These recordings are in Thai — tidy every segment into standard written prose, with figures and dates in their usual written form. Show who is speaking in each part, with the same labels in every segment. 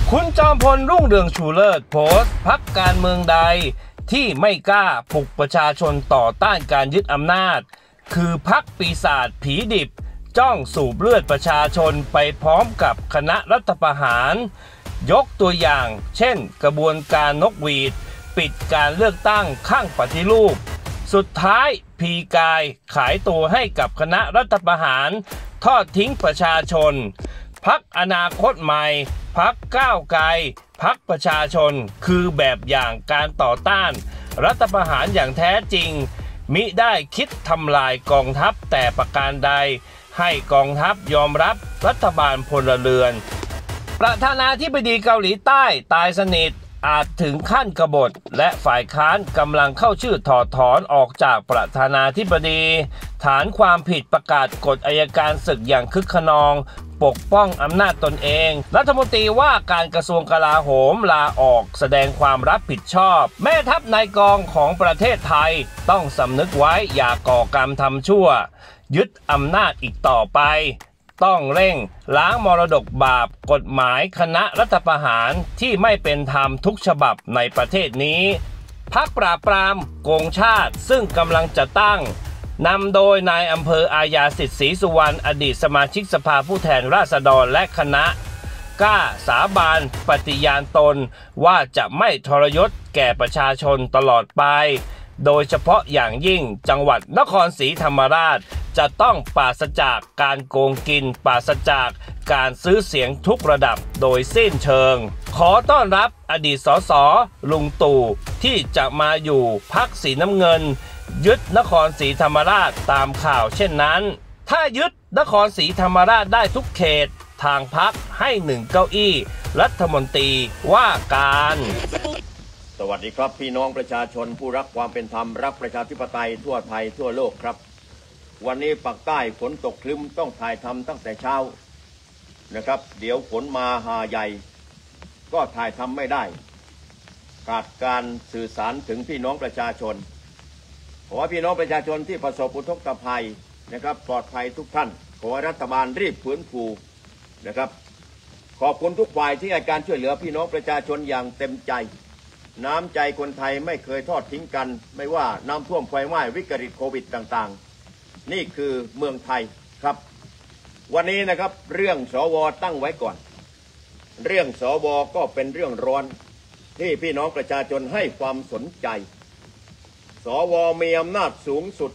Speaker 1: คุณจอมพลรุ่งเรืองชูเลิศโพสต์พรรคการเมืองใดที่ไม่กล้าปลุกประชาชนต่อต้านการยึดอำนาจคือพรรคปีศาจผีดิบจ้องสูบเลือดประชาชนไปพร้อมกับคณะรัฐประหารยกตัวอย่างเช่นกระบวนการนกหวีดปิดการเลือกตั้งข้างปฏิรูปสุดท้ายพีกายขายตัวให้กับคณะรัฐประหารทอดทิ้งประชาชนพรรคอนาคตใหม่พรรคก้าวไกลพรรคประชาชนคือแบบอย่างการต่อต้านรัฐประหารอย่างแท้จริงมิได้คิดทำลายกองทัพแต่ประการใดให้กองทัพยอมรับรัฐบาลพลเรือนประธานาธิบดีเกาหลีใต้ตายสนิทอาจถึงขั้นกบฏและฝ่ายค้านกำลังเข้าชื่อถอดถอนออกจากประธานาธิบดีฐานความผิดประกาศกฎอัยการศึกอย่างคึกคะนองปกป้องอำนาจตนเองรัฐมนตรีว่าการกระทรวงกลาโหมลาออกแสดงความรับผิดชอบแม่ทัพนายกองของประเทศไทยต้องสำนึกไว้อย่าก่อกรรมทำชั่วยึดอำนาจอีกต่อไปต้องเร่งล้างมรดกบาปกฎหมายคณะรัฐประหารที่ไม่เป็นธรรมทุกฉบับในประเทศนี้พรรคปราบปรามโกงชาติซึ่งกำลังจะตั้งนำโดยนายอำเภออาญาสิทธิศรีสุวรรณอดีตสมาชิกสภาผู้แทนราษฎรและคณะกล้าสาบานปฏิญาณตนว่าจะไม่ทรยศแก่ประชาชนตลอดไปโดยเฉพาะอย่างยิ่งจังหวัดนครศรีธรรมราชจะต้องปราศจากการโกงกินปราศจากการซื้อเสียงทุกระดับโดยสิ้นเชิงขอต้อนรับอดีตสสลุงตู่ที่จะมาอยู่พรรคสีน้ำเงินยึดนครศรีธรรมราชตามข่าวเช่นนั้นถ้ายึดนครศรีธรรมราชได้ทุกเขตทางพรรคให้1 เก้าอี้รัฐมนตรีว่าการ
Speaker 2: สวัสดีครับพี่น้องประชาชนผู้รักความเป็นธรรมรักประชาธิปไตยทั่วไทยทั่วโลกครับวันนี้ปากใต้ฝนตกครึ้มต้องถ่ายทำตั้งแต่เช้านะครับเดี๋ยวฝนมาหาใหญ่ก็ถ่ายทำไม่ได้ขาดการสื่อสารถึงพี่น้องประชาชนขอให้พี่น้องประชาชนที่ประสบอุทกภัยนะครับปลอดภัยทุกท่านขอให้รัฐบาลรีบฟื้นฟูนะครับขอบคุณทุกฝ่ายที่ให้การช่วยเหลือพี่น้องประชาชนอย่างเต็มใจน้ำใจคนไทยไม่เคยทอดทิ้งกันไม่ว่าน้ำท่วมไฟไหม้วิกฤตโควิดต่างๆนี่คือเมืองไทยครับวันนี้นะครับเรื่องสวตั้งไว้ก่อนเรื่องสวก็เป็นเรื่องร้อนที่พี่น้องประชาชนให้ความสนใจสวมีอำนาจสูงสุด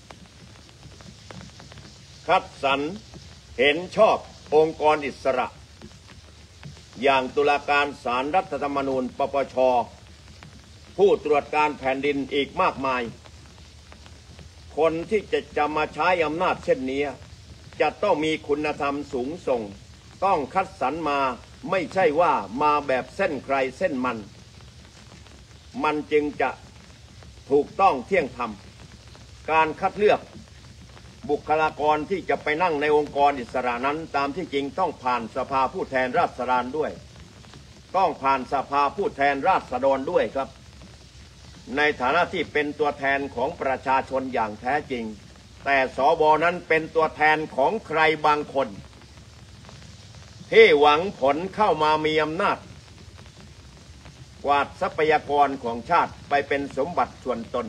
Speaker 2: คัดสรรเห็นชอบองค์กรอิสระอย่างตุลาการศาลรัฐธรรมนูญปปชผู้ตรวจการแผ่นดินอีกมากมายคนที่จะมาใช้อำนาจเช่นนี้จะต้องมีคุณธรรมสูงส่งต้องคัดสรรมาไม่ใช่ว่ามาแบบเส้นใครเส้นมันจึงจะถูกต้องเที่ยงธรรมการคัดเลือกบุคลากรที่จะไปนั่งในองค์กรอิสระนั้นตามที่จริงต้องผ่านสภาผู้แทนราษฎรด้วยต้องผ่านสภาผู้แทนราษฎรด้วยครับในฐานะที่เป็นตัวแทนของประชาชนอย่างแท้จริงแต่สวนั้นเป็นตัวแทนของใครบางคนที่หวังผลเข้ามามีอำนาจกวาดทรัพยากรของชาติไปเป็นสมบัติส่วนตน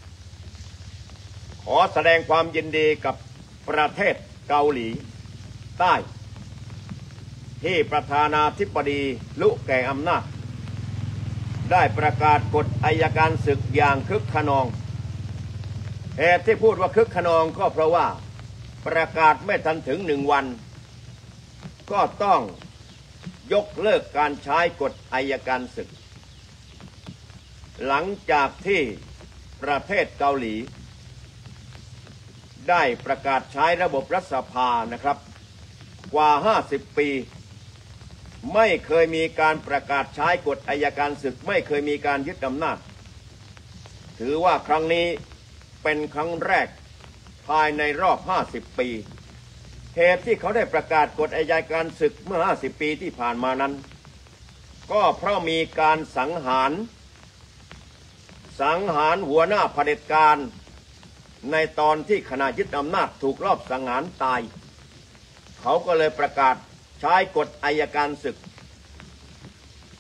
Speaker 2: ขอแสดงความยินดีกับประเทศเกาหลีใต้ที่ประธานาธิบดีลุแก่อำนาจได้ประกาศกฎอัยการศึกอย่างคึกคะนองเหตุที่พูดว่าคึกคะนองก็เพราะว่าประกาศไม่ทันถึง1 วันก็ต้องยกเลิกการใช้กฎอัยการศึกหลังจากที่ประเทศเกาหลีได้ประกาศใช้ระบบรัฐสภานะครับกว่า50 ปีไม่เคยมีการประกาศใช้กฎอัยการศึกไม่เคยมีการยึดอำนาจถือว่าครั้งนี้เป็นครั้งแรกภายในรอบ50 ปีเหตุที่เขาได้ประกาศกฎอัยการศึกเมื่อ50 ปีที่ผ่านมานั้นก็เพราะมีการสังหารหัวหน้าเผด็จการในตอนที่ขณะยึดอำนาจถูกลอบสังหารตายเขาก็เลยประกาศใช้กฎอัยการศึก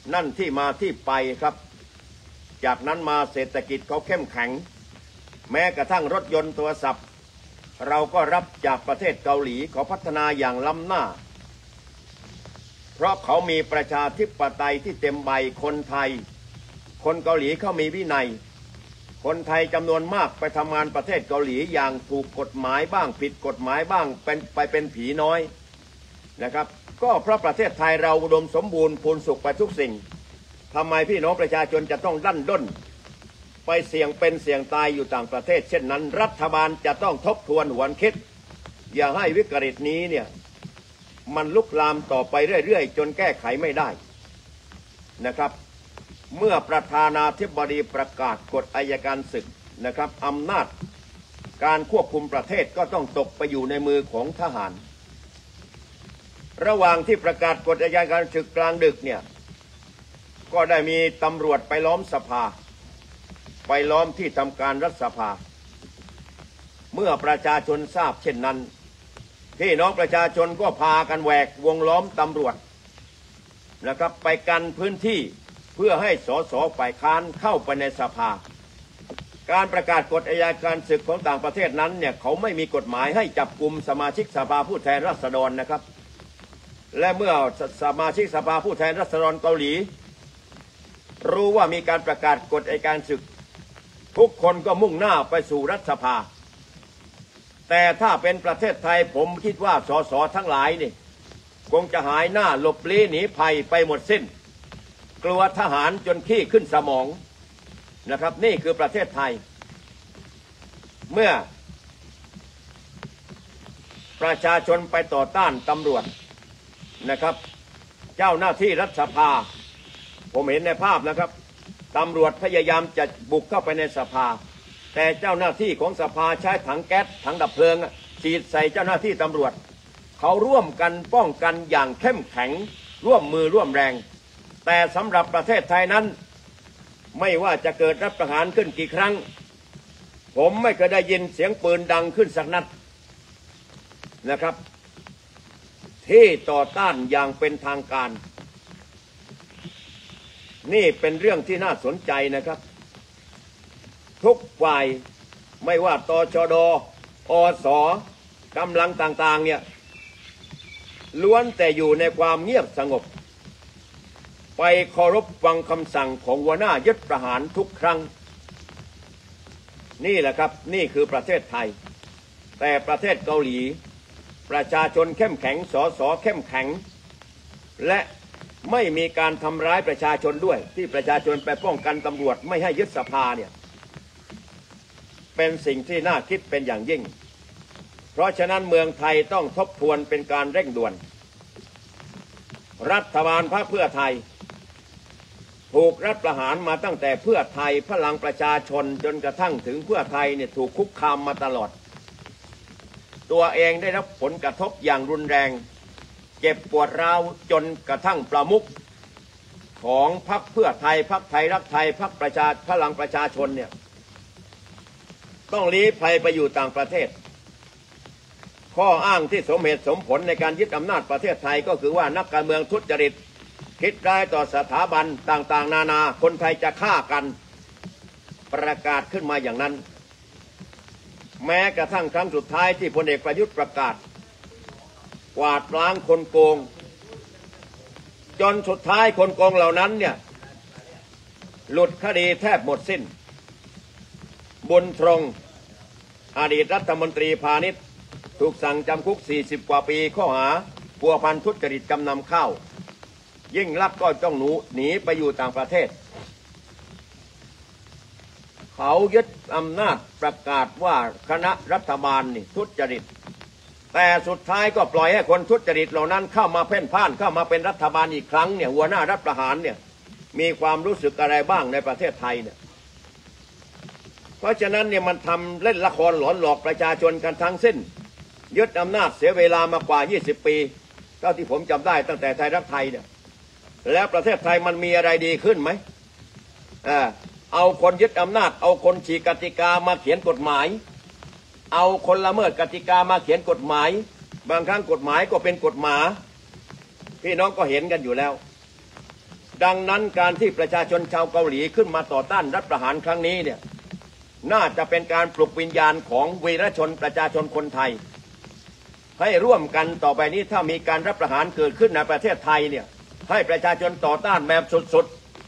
Speaker 2: นั่นที่มาที่ไปครับจากนั้นมาเศรษฐกิจเขาเข้มแข็งแม้กระทั่งรถยนต์โทรศัพท์เราก็รับจากประเทศเกาหลีเขาพัฒนาอย่างล้ำหน้าเพราะเขามีประชาธิปไตยที่เต็มใบคนไทยคนเกาหลีเขามีวินัยคนไทยจำนวนมากไปทำงานประเทศเกาหลีอย่างถูกกฎหมายบ้างผิดกฎหมายบ้างเป็นผีน้อยนะครับก็เพราะประเทศไทยเราอุดมสมบูรณ์พูนสุขไปทุกสิ่งทำไมพี่น้องประชาชนจะต้องดั้นด้นไปเสี่ยงเป็นเสี่ยงตายอยู่ต่างประเทศเช่นนั้นรัฐบาลจะต้องทบทวนหวนคิดอย่าให้วิกฤตนี้เนี่ยมันลุกลามต่อไปเรื่อยๆจนแก้ไขไม่ได้นะครับเมื่อประธานาธิบดีประกาศกฎอัยการศึกนะครับอำนาจการควบคุมประเทศก็ต้องตกไปอยู่ในมือของทหารระหว่างที่ประกาศกฎอัยการศึกกลางดึกเนี่ยก็ได้มีตำรวจไปล้อมสภาไปล้อมที่ทำการรัฐสภาเมื่อประชาชนทราบเช่นนั้นพี่น้องประชาชนก็พากันแหวกวงล้อมตำรวจนะครับไปกันพื้นที่เพื่อให้สสฝ่ายค้านเข้าไปในสภาการประกาศกฎอัยการศึกของต่างประเทศนั้นเนี่ยเขาไม่มีกฎหมายให้จับกุมสมาชิกสภาผู้แทนราษฎรนะครับและเมื่อสมาชิกสภาผู้แทนราษฎรเกาหลีรู้ว่ามีการประกาศกฎอัยการศึกทุกคนก็มุ่งหน้าไปสู่รัฐสภาแต่ถ้าเป็นประเทศไทยผมคิดว่าสสทั้งหลายนี่คงจะหายหน้าหลบลี้หนีภัยไปหมดสิ้นกลัวทหารจนขี้ขึ้นสมองนะครับนี่คือประเทศไทยเมื่อประชาชนไปต่อต้านตำรวจนะครับเจ้าหน้าที่รัฐสภาผมเห็นในภาพนะครับตำรวจพยายามจะบุกเข้าไปในสภาแต่เจ้าหน้าที่ของสภาใช้ถังแก๊สถังดับเพลิงฉีดใส่เจ้าหน้าที่ตำรวจเขาร่วมกันป้องกันอย่างเข้มแข็งร่วมมือร่วมแรงแต่สำหรับประเทศไทยนั้นไม่ว่าจะเกิดรัฐประหารขึ้นกี่ครั้งผมไม่เคยได้ยินเสียงปืนดังขึ้นสักนัดนะครับที่ต่อต้านอย่างเป็นทางการนี่เป็นเรื่องที่น่าสนใจนะครับทุกฝ่ายไม่ว่าตชด.อส.กำลังต่างๆเนี่ยล้วนแต่อยู่ในความเงียบสงบไปเคารพฟังคำสั่งของหัวหน้ายึดประหารทุกครั้งนี่แหละครับนี่คือประเทศไทยแต่ประเทศเกาหลีประชาชนเข้มแข็งสสเข้มแข็งและไม่มีการทำร้ายประชาชนด้วยที่ประชาชนไปป้องกันตำรวจไม่ให้ยึดสภาเนี่ยเป็นสิ่งที่น่าคิดเป็นอย่างยิ่งเพราะฉะนั้นเมืองไทยต้องทบทวนเป็นการเร่งด่วนรัฐบาลพรรคเพื่อไทยถูกรัฐประหารมาตั้งแต่เพื่อไทยพลังประชาชนจนกระทั่งถึงเพื่อไทยเนี่ยถูกคุกคามมาตลอดตัวเองได้รับผลกระทบอย่างรุนแรงเจ็บปวดร้าวจนกระทั่งประมุขของพรรคเพื่อไทยพรรคไทยรักไทยพรรคพลังประชาชนเนี่ยต้องลี้ภัยไปอยู่ต่างประเทศข้ออ้างที่สมเหตุสมผลในการยึดอำนาจประเทศไทยก็คือว่านักการเมืองทุจริตคิดร้ายต่อสถาบันต่างๆนานาคนไทยจะฆ่ากันประกาศขึ้นมาอย่างนั้นแม้กระทั่งครั้งสุดท้ายที่พลเอกประยุทธ์ประกาศกวาดล้างคนโกงจนสุดท้ายคนโกงเหล่านั้นเนี่ยหลุดคดีแทบหมดสิ้นบุญตรงอดีตรัฐมนตรีพาณิชย์ถูกสั่งจำคุก40กว่าปีข้อหาพัวพันทุจริตจำนำข้าวยิ่งลักษณ์ก็ต้องหนีไปอยู่ต่างประเทศเขายึดอำนาจประกาศว่าคณะรัฐบาลนี่ทุจริตแต่สุดท้ายก็ปล่อยให้คนทุจริตเหล่านั้นเข้ามาเพ่นพ่านเข้ามาเป็นรัฐบาลอีกครั้งเนี่ยหัวหน้ารัฐประหารเนี่ยมีความรู้สึกอะไรบ้างในประเทศไทยเนี่ยเพราะฉะนั้นเนี่ยมันทำเล่นละครหลอนหลอกประชาชนกันทั้งสิ้นยึดอำนาจเสียเวลามากว่า20ปีเท่าที่ผมจำได้ตั้งแต่ไทยรักไทยเนี่ยแล้วประเทศไทยมันมีอะไรดีขึ้นไหมเอาคนยึดอำนาจเอาคนฉีกกติกามาเขียนกฎหมายเอาคนละเมิดกติกามาเขียนกฎหมายบางครั้งกฎหมายก็เป็นกฎหมาพี่น้องก็เห็นกันอยู่แล้วดังนั้นการที่ประชาชนชาวเกาหลีขึ้นมาต่อต้านรัฐประหารครั้งนี้เนี่ยน่าจะเป็นการปลุกวิญญาณของวีรชนประชาชนคนไทยให้ร่วมกันต่อไปนี้ถ้ามีการรัฐประหารเกิดขึ้นในประเทศไทยเนี่ยให้ประชาชนต่อต้านแบบสุด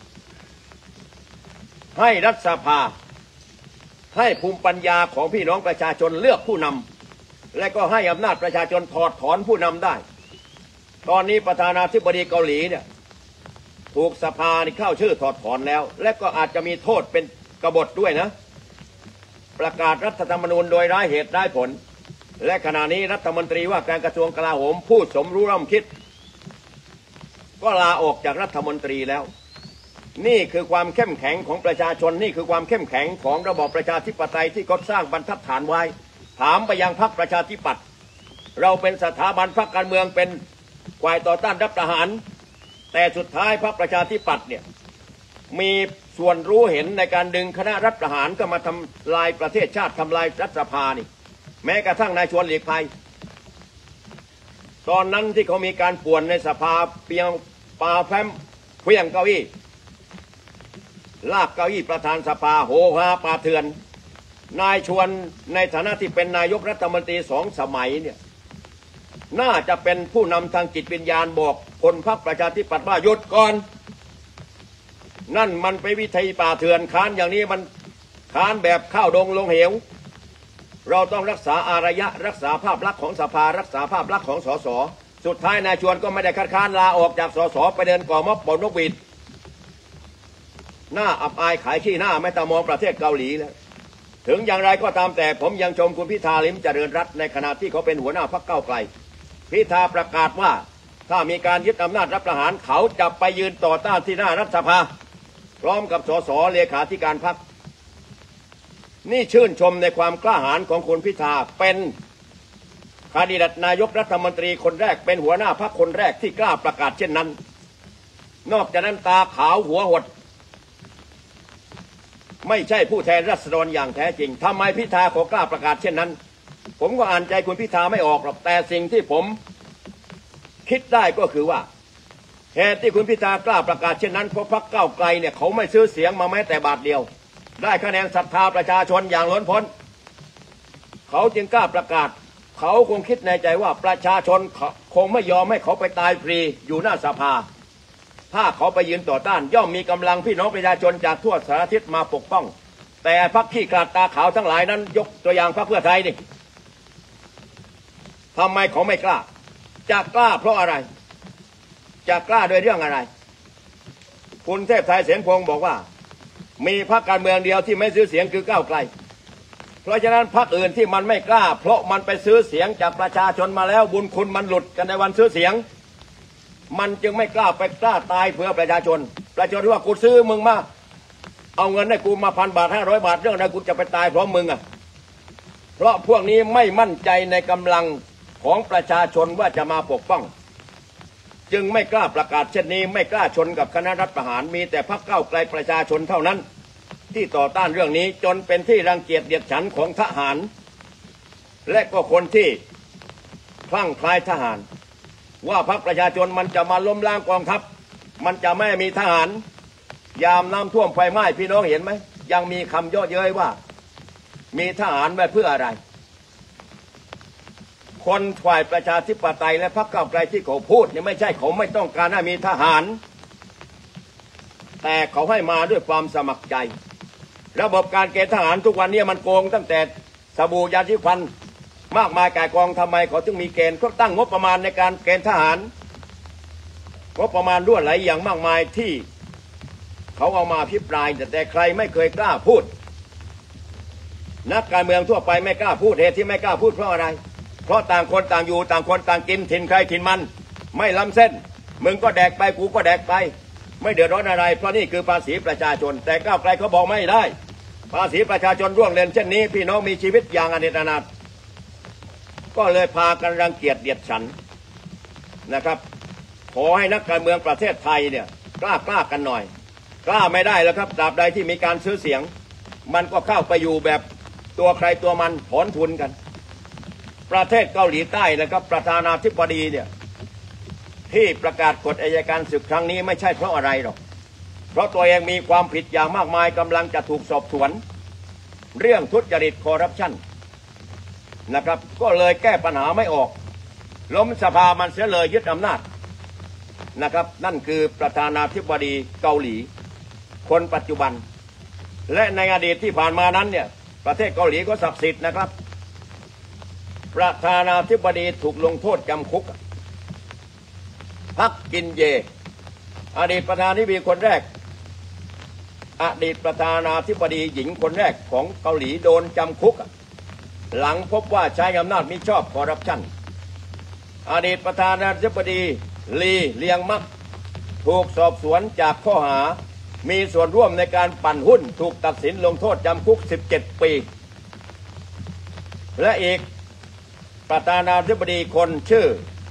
Speaker 2: ๆให้รัฐสภาให้ภูมิปัญญาของพี่น้องประชาชนเลือกผู้นำและก็ให้อำนาจประชาชนถอดถอนผู้นำได้ตอนนี้ประธานาธิบดีเกาหลีเนี่ยถูกสภาเข้าชื่อถอดถอนแล้วและก็อาจจะมีโทษเป็นกบฏด้วยนะประกาศรัฐธรรมนูญโดยไร้เหตุไร้ผลและขณะนี้รัฐมนตรีว่าการกระทรวงกลาโหมผู้สมรู้ร่วมคิดก็ลาออกจากรัฐมนตรีแล้วนี่คือความเข้มแข็งของประชาชนนี่คือความเข้มแข็งของระบอบประชาธิปไตยที่เขาสร้างบรรทัดฐานไว้ถามไปยังพรรคประชาธิปัตย์เราเป็นสถาบันพรรคการเมืองเป็นฝ่ายต่อต้านรัฐประหารแต่สุดท้ายพรรคประชาธิปัตย์เนี่ยมีส่วนรู้เห็นในการดึงคณะรัฐประหารก็มาทำลายประเทศชาติทำลายรัฐสภานี่แม้กระทั่งนายชวนหลีกภัยตอนนั้นที่เขามีการป่วนในสภาเปียงปาแฟ้มเพียงเก้าอี้ลากเก้าอี้ประธานสภาโหฮาปาเถือนนายชวนในฐานะที่เป็นนายกรัฐมนตรี2 สมัยเนี่ยน่าจะเป็นผู้นำทางจิตวิญญาณบอกคนพรรคประชาธิปัตย์ว่าหยุดก่อนนั่นมันไปวิธีป่าเถื่อนค้านอย่างนี้มันค้านแบบข้าวดงลงเหวเราต้องรักษาอารยะรักษาภาพลักษณ์ของสภารักษาภาพลักษณ์ของสสสุดท้ายนายชวนก็ไม่ได้คัดค้านลาออกจากสสไปเดินก่อม็อบปนนกหวีดหน้าอับอายขายขี้หน้าไม่ตามองประเทศเกาหลีแล้วถึงอย่างไรก็ตามแต่ผมยังชมคุณพิธาลิ้มเจริญรัตน์ในขณะที่เขาเป็นหัวหน้าพรรคก้าวไกลพิธาประกาศว่าถ้ามีการยึดอำนาจรัฐประหารเขาจะไปยืนต่อต้านที่หน้ารัฐสภาพร้อมกับสสเลขาธิการพรรคนี่ชื่นชมในความกล้าหาญของคุณพิธาเป็นคาดิเดตนายกรัฐมนตรีคนแรกเป็นหัวหน้าพรรคคนแรกที่กล้าประกาศเช่นนั้นนอกจากนั้นตาขาวหัวหดไม่ใช่ผู้แทนราษฎรอย่างแท้จริงทำไมพิธาขอกล้าประกาศเช่นนั้นผมก็อ่านใจคุณพิธาไม่ออกหรอกแต่สิ่งที่ผมคิดได้ก็คือว่าเหตุที่คุณพิธากล้าประกาศเช่นนั้นเพราะพรรคก้าวไกลเนี่ยเขาไม่ซื้อเสียงมาแม้แต่บาทเดียวได้คะแนนศรัทธาประชาชนอย่างล้นพ้นเขาจึงกล้าประกาศเขาคงคิดในใจว่าประชาชนคงไม่ยอมให้เขาไปตายฟรีอยู่หน้าสภาถ้าเขาไปยืนต่อต้านย่อมมีกำลังพี่น้องประชาชนจากทั่วสารทิศมาปกป้องแต่พรรคขี้กลาดตาขาวทั้งหลายนั้นยกตัวอย่างพรรคเพื่อไทยนี่ทำไมเขาไม่กล้าจะกล้าเพราะอะไรจะกล้าโดยเรื่องอะไรคุณเทพไทยเสนพงศ์บอกว่ามีพรรคการเมืองเดียวที่ไม่ซื้อเสียงคือก้าวไกลเพราะฉะนั้นพรรคอื่นที่มันไม่กล้าเพราะมันไปซื้อเสียงจากประชาชนมาแล้วบุญคุณมันหลุดกันในวันซื้อเสียงมันจึงไม่กล้าไปกล้าตายเพื่อประชาชนว่ากูซื้อมึงมาเอาเงินให้กูมา1,000 บาท500 บาทเรื่องอะไรกูจะไปตายเพราะมึงอ่ะเพราะพวกนี้ไม่มั่นใจในกำลังของประชาชนว่าจะมาปกป้องจึงไม่กล้าประกาศเช่นนี้ไม่กล้าชนกับคณะรัฐประหารมีแต่พรรคก้าวไกลประชาชนเท่านั้นที่ต่อต้านเรื่องนี้จนเป็นที่รังเกียจเดียดฉันของทหารและก็คนที่คลั่งคล้ายทหารว่าพรรคประชาชนมันจะมาล้มล้างกองทัพมันจะไม่มีทหารยามน้ำท่วมไฟไหม้พี่น้องเห็นไหมยังมีคำเยาะเย้ยว่ามีทหารไว้เพื่ออะไรคนฝ่ายประชาธิปไตยและพรรคก้าวไกลที่เขาพูดเนี่ยไม่ใช่เขาไม่ต้องการให้มีทหารแต่เขาให้มาด้วยความสมัครใจระบบการเกณฑ์ทหารทุกวันนี้มันโกงตั้งแต่สบู่ยาสีฟันมากมายก่ายกองทำไมเขาถึงมีเกณฑ์เขาตั้งงบประมาณในการเกณฑ์ทหารงบประมาณรั่วไหลอย่างมากมายที่เขาเอามาพิปรายแต่ใครไม่เคยกล้าพูดนักการเมืองทั่วไปไม่กล้าพูดเหตุที่ไม่กล้าพูดเพราะอะไรเพราะต่างคนต่างอยู่ต่างคนต่างกินถิ่นใครถิ่นมันไม่ล้ำเส้นมึงก็แดกไปกูก็แดกไปไม่เดือดร้อนอะไรเพราะนี่คือภาษีประชาชนแต่ก้าวไกลเขาบอกไม่ได้ภาษีประชาชนร่วงเรียนเช่นนี้พี่น้องมีชีวิตอย่างอเนกอนาถก็เลยพากันรังเกียจเดียดฉันนะครับขอให้นักการเมืองประเทศไทยเนี่ยกล้ากันหน่อยกล้าไม่ได้แล้วครับตราบใดที่มีการซื้อเสียงมันก็เข้าไปอยู่แบบตัวใครตัวมันถอนทุนกันประเทศเกาหลีใต้นะครับประธานาธิบดีเนี่ยที่ประกาศกฎอัยการศึกครั้งนี้ไม่ใช่เพราะอะไรหรอกเพราะตัวเองมีความผิดอย่างมากมายกำลังจะถูกสอบสวนเรื่องทุจริตคอร์รัปชันนะครับก็เลยแก้ปัญหาไม่ออกล้มสภามันเสียเลยยึดอำนาจนะครับนั่นคือประธานาธิบดีเกาหลีคนปัจจุบันและในอดีตที่ผ่านมานั้นเนี่ยประเทศเกาหลีก็ศักดิ์สิทธิ์นะครับประธานาธิบดีถูกลงโทษจำคุกพักกินเยอดีตประธานาธิบดีคนแรกอดีตประธานาธิบดีหญิงคนแรกของเกาหลีโดนจำคุกหลังพบว่าใช้อำนาจมิชอบคอร์รัปชันอดีตประธานาธิบดีลีเลียงมักถูกสอบสวนจากข้อหามีส่วนร่วมในการปั่นหุ้นถูกตัดสินลงโทษจำคุก17 ปีและอีกประธานาธิบดีคนชื่อ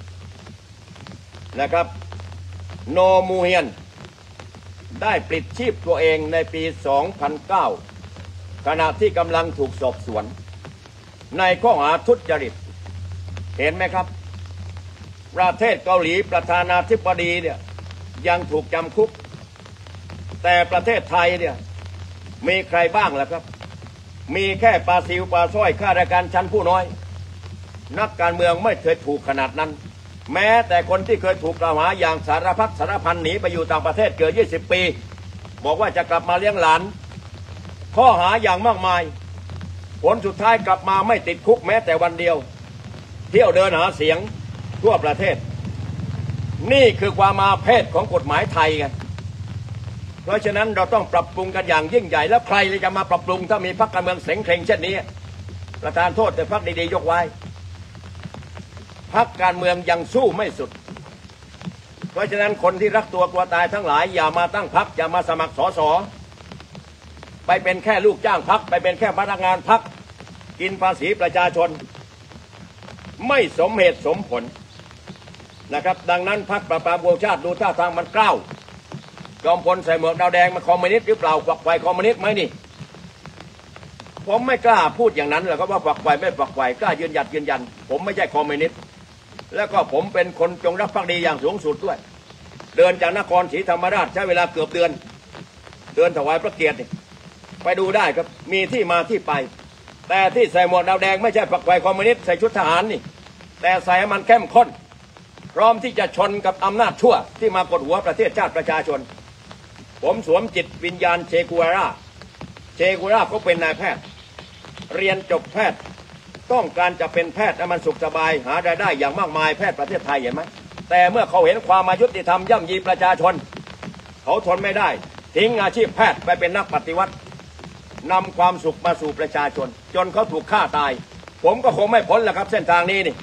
Speaker 2: นะครับโนมูเฮียนได้ปลิดชีพตัวเองในปี 2009 ขณะที่กำลังถูกสอบสวนในข้อหาทุจริตเห็นไหมครับประเทศเกาหลีประธานาธิบดีเนี่ยยังถูกจำคุกแต่ประเทศไทยเนี่ยมีใครบ้างล่ะครับมีแค่ปลาซิวปลาสร้อยข้าราชการชั้นผู้น้อยนักการเมืองไม่เคยถูกขนาดนั้นแม้แต่คนที่เคยถูกกล่าวหาอย่างสารพัดสารพันหนีไปอยู่ต่างประเทศเกิน20 ปีบอกว่าจะกลับมาเลี้ยงหลานข้อหาอย่างมากมายผลสุดท้ายกลับมาไม่ติดคุกแม้แต่วันเดียวเที่ยวเดินหาเสียงทั่วประเทศนี่คือความอาเพศของกฎหมายไทยไงเพราะฉะนั้นเราต้องปรับปรุงกันอย่างยิ่งใหญ่แล้วใครจะมาปรับปรุงถ้ามีพรรคการเมืองเสงเคร่งเช่นนี้ประธานโทษแต่พรรคดีๆยกไว้พรรคการเมืองยังสู้ไม่สุดเพราะฉะนั้นคนที่รักตัวกลัวตายทั้งหลายอย่ามาตั้งพรรคอย่ามาสมัครสสไปเป็นแค่ลูกจ้างพรรคไปเป็นแค่พนักงานพรรคกินภาษีประชาชนไม่สมเหตุสมผลนะครับดังนั้นพรรคประชาประชาชาติดูท่าทางมันกล้าวจอมพลใส่หมวกดาวแดงมันคอมมิวนิสต์หรือเปล่าฝักใฝ่คอมมิวนิสต์ไหมนี่ผมไม่กล้าพูดอย่างนั้นหรอกว่าฝักใฝ่ไม่ฝักใฝ่กล้ายืนยันผมไม่ใช่คอมมิวนิสต์แล้วก็ผมเป็นคนจงรักภักดีอย่างสูงสุดด้วยเดินจากนครศรีธรรมราชใช้เวลาเกือบเดือนถวายพระเกียรติไปดูได้ครับมีที่มาที่ไปแต่ที่ใส่หมวกดาวแดงไม่ใช่ฝักใฝ่คอมมิวนิสต์ใส่ชุดทหารนี่แต่ใส่มันเข้มข้นพร้อมที่จะชนกับอำนาจชั่วที่มากดหัวประเทศชาติประชาชนผมสวมจิตวิญญาณเชกูวาร่าก็เป็นนายแพทย์เรียนจบแพทย์ต้องการจะเป็นแพทย์ให้มันสุขสบายหารายได้อย่างมากมายแพทย์ประเทศไทยเห็นไหมแต่เมื่อเขาเห็นความอายุติธรรมย่ำยีประชาชนเขาทนไม่ได้ทิ้งอาชีพแพทย์ไปเป็นนักปฏิวัตินำความสุขมาสู่ประชาชนจนเขาถูกฆ่าตายผมก็คงไม่พ้นแหละครับเส้นทางนี้นี่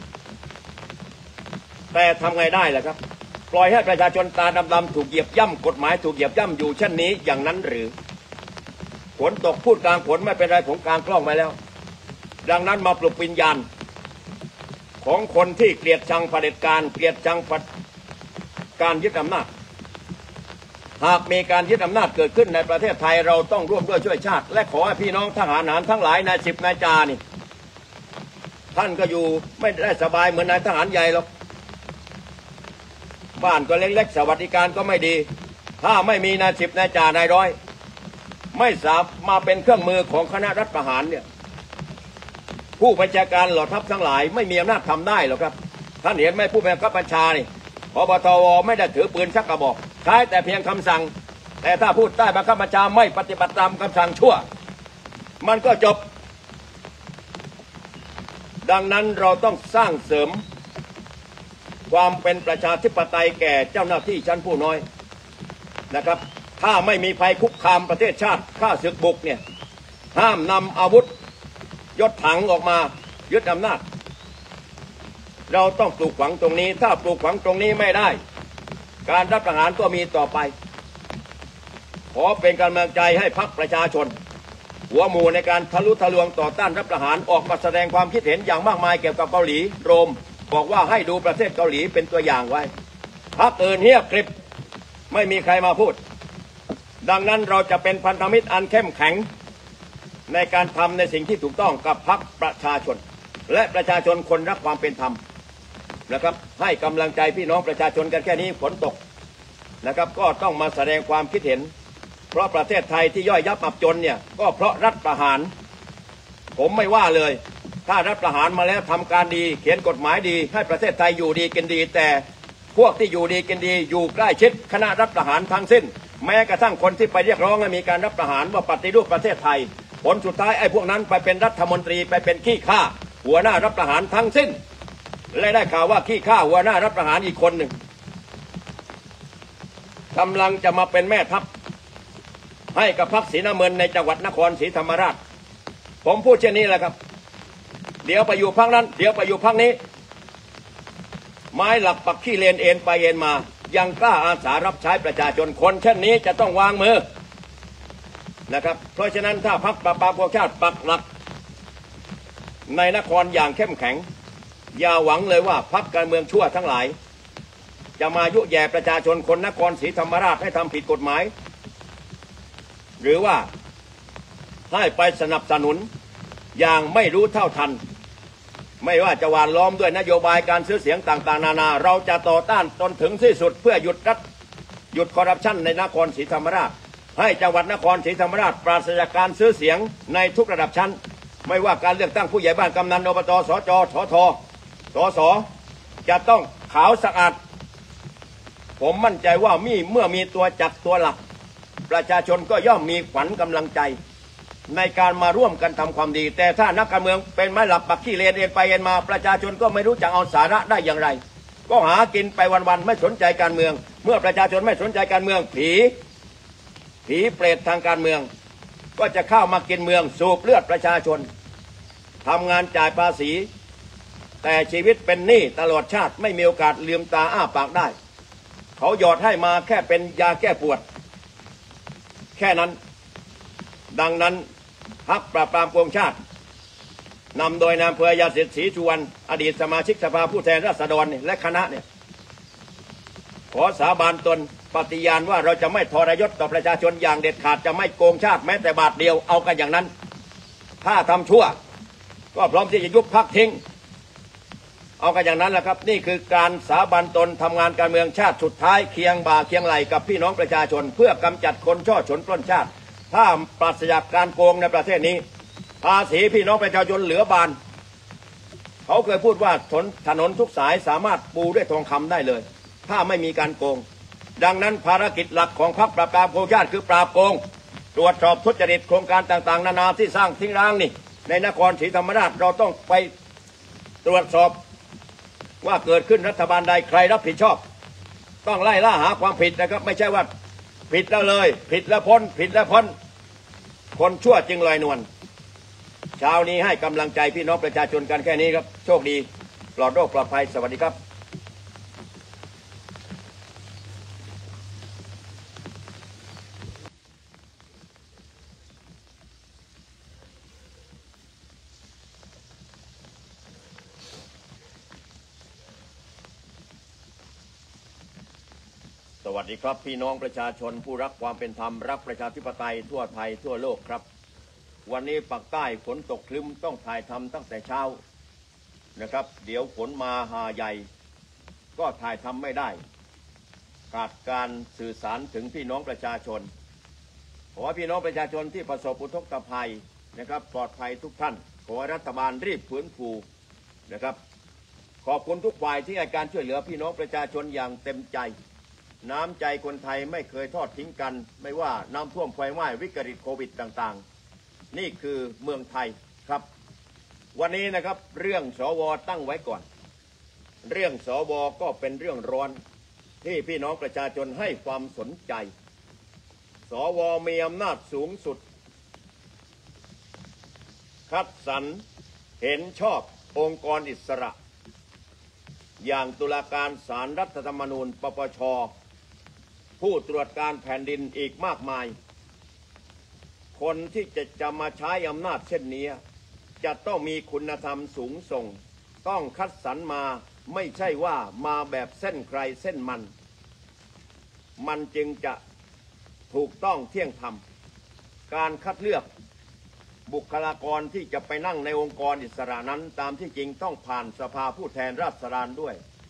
Speaker 2: แต่ทำไงได้ล่ะครับปล่อยให้ประชาชนตาดำๆถูกเหยียบย่ำกฎหมายถูกเหยียบย่ำอยู่เช่นนี้อย่างนั้นหรือฝนตกพูดกลางฝนไม่เป็นไรผมกลางกล้องไปแล้วดังนั้นมาปลุกวิญญาณของคนที่เกลียดชังเผด็จการเกลียดชังการยึดอำนาจหากมีการยึดอำนาจเกิดขึ้นในประเทศไทยเราต้องร่วมด้วยช่วยชาติและขอให้พี่น้องทหารทั้งหลายนายสิบนายจานี่ท่านก็อยู่ไม่ได้สบายเหมือนนายทหารใหญ่หรอกบ้านก็เล็กๆสวัสดิการก็ไม่ดีถ้าไม่มีนายสิบนายจ่านายร้อยไม่สามารถมาเป็นเครื่องมือของคณะรัฐประหารเนี่ยผู้บัญชาการเหล่าทัพทั้งหลายไม่มีอำนาจทำได้หรอกครับท่านเห็นไหมผู้บังคับบัญชานี่พบทวไม่ได้ถือปืนชักกระบอกใช้แต่เพียงคำสั่งแต่ถ้าพูดใต้บังคับบัญชาไม่ปฏิบัติตามคำสั่งชั่วมันก็จบดังนั้นเราต้องสร้างเสริมความเป็นประชาธิปไตยแก่เจ้าหน้าที่ชั้นผู้น้อยนะครับถ้าไม่มีภัยคุกคามประเทศชาติฆ่าศึกบุกเนี่ยห้ามนำอาวุธยศถังออกมายึดอำนาจเราต้องปลูกฝังตรงนี้ถ้าปลูกฝังตรงนี้ไม่ได้การรัฐประหารก็มีต่อไปขอเป็นกำลังใจให้พรรคประชาชนหัวหมู่ในการทะลุทะลวงต่อต้านรัฐประหารออกมาแสดงความคิดเห็นอย่างมากมายเกี่ยวกับเกาหลีโรมบอกว่าให้ดูประเทศเกาหลีเป็นตัวอย่างไว้พรรคอื่นเงียบกริบไม่มีใครมาพูดดังนั้นเราจะเป็นพันธมิตรอันเข้มแข็งในการทำในสิ่งที่ถูกต้องกับพรรคประชาชนและประชาชนคนรักความเป็นธรรมนะครับให้กำลังใจพี่น้องประชาชนกันแค่นี้ฝนตกนะครับก็ต้องมาแสดงความคิดเห็นเพราะประเทศไทยที่ย่อยยับอับจนเนี่ยก็เพราะรัฐประหารผมไม่ว่าเลยถ้ารัฐประหารมาแล้วทำการดีเขียนกฎหมายดีให้ประเทศไทยอยู่ดีกินดีแต่พวกที่อยู่ดีกินดีอยู่ใกล้ชิดคณะรัฐประหารทั้งสิ้นแม้กระทั่งคนที่ไปเรียกร้องให้มีการรัฐประหารว่าปฏิรูปประเทศไทยผลสุดท้ายไอ้พวกนั้นไปเป็นรัฐมนตรีไปเป็นขี้ข้าหัวหน้ารัฐประหารทั้งสิ้นและได้ข่าวว่าขี้ข้าหัวหน้ารัฐประหารอีกคนหนึ่งกำลังจะมาเป็นแม่ทัพให้กับพรรคศรีน้ำเงินในจังหวัดนครศรีธรรมราชผมพูดเช่นนี้แหละครับเดี๋ยวไปอยู่พรรคนั้นเดี๋ยวไปอยู่พรรคนี้ไม้หลักปักขี้เลนเอ็นไปเอ็นมายังกล้าอาสารับใช้ประชาชนคนเช่นนี้จะต้องวางมือนะครับเพราะฉะนั้นถ้าพรรคประชาชาติปักหลักในนครอย่างเข้มแข็งอย่าหวังเลยว่าพรรคการเมืองชั่วทั้งหลายจะมายุแย่ประชาชนคนนครศรีธรรมราชให้ทำผิดกฎหมายหรือว่าให้ไปสนับสนุนอย่างไม่รู้เท่าทันไม่ว่าจะหวานล้อมด้วยนโยบายการซื้อเสียงต่างๆนานาเราจะต่อต้านจนถึงที่สุดเพื่อหยุดคอร์รัปชันในนครศรีธรรมราชให้จังหวัดนครศรีธรรมราชปราศจากการซื้อเสียงในทุกระดับชั้นไม่ว่าการเลือกตั้งผู้ใหญ่บ้านกำนันอบตสจสทสสจะต้องขาวสะอาดผมมั่นใจว่าเมื่อมีตัวจักรตัวหลักประชาชนก็ย่อมมีขวัญกำลังใจในการมาร่วมกันทำความดีแต่ถ้านักการเมืองเป็นไม้หลักปักขี้เลนเอ็นไปเอ็นมาประชาชนก็ไม่รู้จะเอาสาระได้อย่างไรก็หากินไปวันๆไม่สนใจการเมืองเมื่อประชาชนไม่สนใจการเมืองผีเปรตทางการเมืองก็จะเข้ามากินเมืองสูบเลือดประชาชนทำงานจ่ายภาษีแต่ชีวิตเป็นหนี้ตลอดชาติไม่มีโอกาสลืมตาอ้าปากได้เขาหยอดให้มาแค่เป็นยาแก้ปวดแค่นั้นดังนั้นพรรคปราบปรามโกงชาตินำโดยนายอำเภอยาเสพศรีสุวรรณอดีตสมาชิกสภาผู้แทนราษฎรและคณะเนี่ยขอสาบานตนปฏิญาณว่าเราจะไม่ทรยศต่อประชาชนอย่างเด็ดขาดจะไม่โกงชาติแม้แต่บาทเดียวเอากันอย่างนั้นถ้าทำชั่วก็พร้อมที่จะยุบพรรคทิ้งเอากันอย่างนั้นแหละครับนี่คือการสาบานตนทำงานการเมืองชาติสุดท้ายเคียงบ่าเคียงไหลกับพี่น้องประชาชนเพื่อกำจัดคนช่อฉนปล้นชาติถ้าปราศจากการโกงในประเทศนี้ภาษีพี่น้องประชาชนเหลือบานเขาเคยพูดว่าถนนทุกสายสามารถปูด้วยทองคำได้เลยถ้าไม่มีการโกงดังนั้นภารกิจหลักของพรรคปราบปรามโกงชาติคือปราบโกงตรวจสอบทุจริตโครงการต่างๆนานาที่สร้างทิ้งร้างนี่ในนครศรีธรรมราชเราต้องไปตรวจสอบว่าเกิดขึ้นรัฐบาลใดใครรับผิดชอบต้องไล่ล่าหาความผิดนะครับไม่ใช่ว่าผิดแล้วเลยผิดแล้วพ้นผิดแล้วพ้นคนชั่วจึงลอยนวลเช้านี้ให้กำลังใจพี่น้องประชาชนกันแค่นี้ครับโชคดีปลอดโรคปลอดภัยสวัสดีครับสวัสดีครับพี่น้องประชาชนผู้รักความเป็นธรรมรักประชาธิปไตยทั่วไทยทั่วโลกครับวันนี้ปากใต้ฝนตกครึ้มต้องถ่ายทำตั้งแต่เช้านะครับเดี๋ยวฝนมาหาใหญ่ก็ถ่ายทำไม่ได้ขาดการสื่อสารถึงพี่น้องประชาชนขอให้พี่น้องประชาชนที่ประสบอุทกภัยนะครับปลอดภัยทุกท่านขอให้รัฐบาลรีบฟื้นฟูนะครับขอบคุณทุกฝ่ายที่ให้การช่วยเหลือพี่น้องประชาชนอย่างเต็มใจน้ำใจคนไทยไม่เคยทอดทิ้งกันไม่ว่าน้ำท่วมไฟไหม้วิกฤตโควิดต่างๆนี่คือเมืองไทยครับวันนี้นะครับเรื่องสวตั้งไว้ก่อนเรื่องสวก็เป็นเรื่องร้อนที่พี่น้องประชาชนให้ความสนใจสวมีอำนาจสูงสุดคัดสรรเห็นชอบองค์กรอิสระอย่างตุลาการศาลรัฐธรรมนูญปปชผู้ตรวจการแผ่นดินอีกมากมายคนที่จะมาใช้อำนาจเช่นนี้จะต้องมีคุณธรรมสูงส่งต้องคัดสรรมาไม่ใช่ว่ามาแบบเส้นใครเส้นมันจึงจะถูกต้องเที่ยงธรรมการคัดเลือกบุคลากรที่จะไปนั่งในองค์กรอิสระนั้นตามที่จริงต้องผ่านสภาผู้แทนราษฎรด้วย